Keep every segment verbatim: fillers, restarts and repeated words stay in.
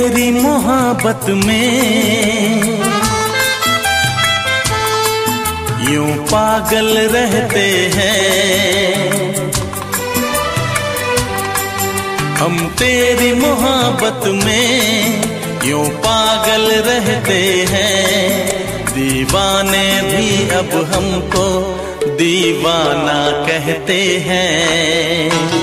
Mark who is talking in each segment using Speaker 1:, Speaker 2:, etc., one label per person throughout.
Speaker 1: तेरी मोहब्बत में यूं पागल रहते हैं, हम तेरी मोहब्बत में यूं पागल रहते हैं। दीवाने भी अब हमको दीवाना कहते हैं।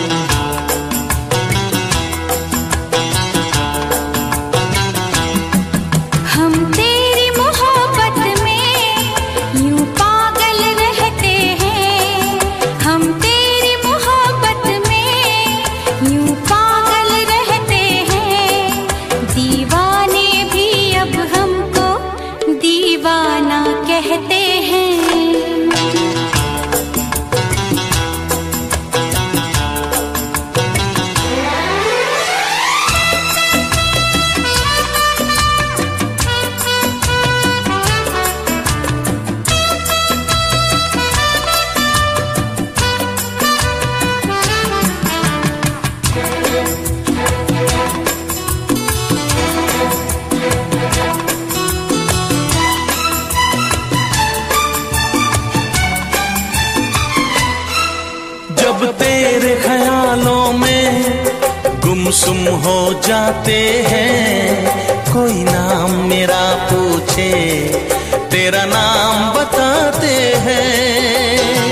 Speaker 1: जब तेरे ख्यालों में गुमसुम हो जाते हैं, कोई नाम मेरा पूछे तेरा नाम बताते हैं।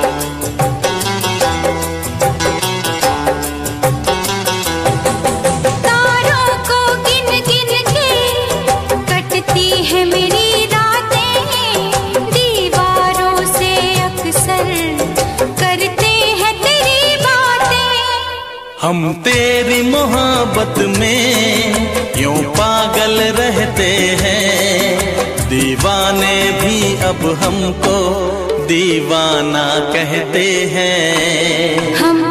Speaker 2: तारों को गिन गिन के कटती है मेरी रातें, दीवारों से अक्सर करते
Speaker 1: हम तेरी मोहब्बत में यूं पागल रहते हैं। दीवाने भी अब हमको दीवाना कहते हैं।
Speaker 2: हम